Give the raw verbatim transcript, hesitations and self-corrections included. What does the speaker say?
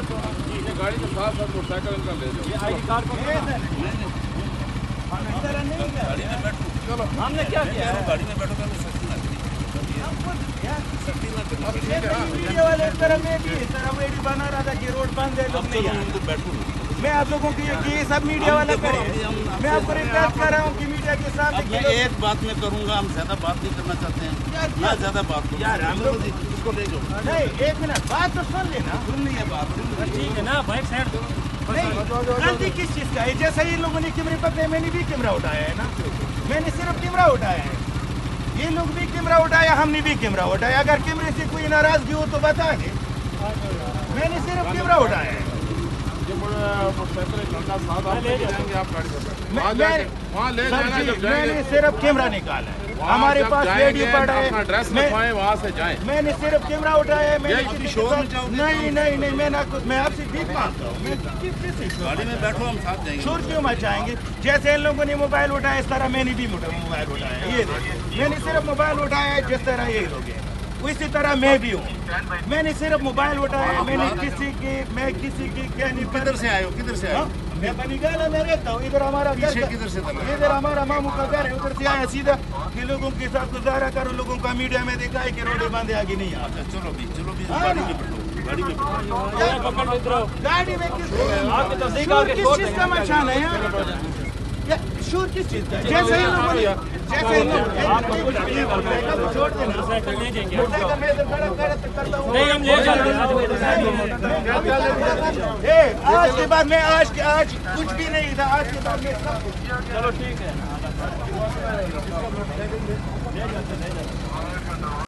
گاڑی کے ساتھ ساتھ موٹر سائیکل ان کا لے جاؤ. آئی ڈی کارڈ چلو ہم نے کیا کیا ہے؟ گاڑی میں بیٹھو گا سختی نہ میڈیا والے اس طرح میں بھی اس طرح ویڈیو بنا رہا تھا کہ روڈ بند ہے لوگ نہیں آ رہے. بیٹھو. میں آپ لوگوں کی یہ سب میڈیا والا کرے. میں آپ کو ریکویسٹ کر رہا ہوں کہ میڈیا کے ساتھ اب میں ایک بات میں کروں گا. ہم زیادہ بات نہیں کرنا چاہتے ہیں. میں زیادہ بات کروں یار ہم لوگ اس کو لے جاؤ. نہیں ایک منٹ بات تو سن لینا. سن لیے بات. ٹھیک ہے نا بائک سائڈ دو. نہیں غلطی کس چیز کا ہے؟ جیسا یہ لوگوں نے کیمرے پکڑے میں نے بھی کیمرہ اٹھایا ہے نا. میں نے صرف کیمرہ اٹھایا ہے. یہ لوگ بھی کیمرہ اٹھایا ہم نے بھی کیمرہ اٹھایا. اگر کیمرے سے کوئی ناراضگی ہو تو بتا دیں. میں نے صرف کیمرہ اٹھایا ہے. وہاں لے جانا جب میں جائیں نے گے صرف کیمرہ نکالا ہے. ہمارے پاس ویڈیو پڑا ہے. ایڈریس لکھوائیں وہاں سے جائیں. میں نے صرف کیمرہ اٹھایا ہے. میں نے کسی شور میں جاؤ. نہیں نہیں نہیں میں نہ میں آپ سے بھیک مانگتا ہوں. میں کس چیز سے گاڑی میں بیٹھو ہم ساتھ جائیں گے. شور کیوں مچائیں گے؟ جیسے ان لوگوں نے موبائل اٹھایا اس طرح میں نے بھی موبائل اٹھایا ہے. یہ دیکھیں میں نے صرف موبائل اٹھایا ہے جس طرح یہ لوگ ہیں اسی طرح میں بھی ہوں. میں نے صرف موبائل اٹھایا ہے. میں نے کسی کی میں کسی کی کہنے پر کدھر سے آئے ہو؟ کدھر سے آئے ہو؟ میں بنی گالا میں رہتا ہوں. ادھر ہمارا گھر پیچھے کدھر سے تھا؟ ادھر ہمارا ماموں کا گھر ہے. ادھر سے آیا سیدھا کہ لوگوں کے ساتھ گزارا کرو. لوگوں کا میڈیا میں دیکھا ہے کہ روڈیں بند ہے آگے نہیں آتا. چلو بھی چلو بھی گاڑی میں بیٹھو. گاڑی میں بیٹھو. گاڑی میں کس شور کس چیز کا مچانا ہے یار؟ شور کس چیز کا؟ جیسے ہی لوگوں نے جیسے ہی لوگ چھوڑ دینا. نہیں ہم لے جاتے ہیں. آج کے بعد میں آج کے آج کچھ بھی نہیں تھا. آج کے بعد میں سب چلو ٹھیک ہے.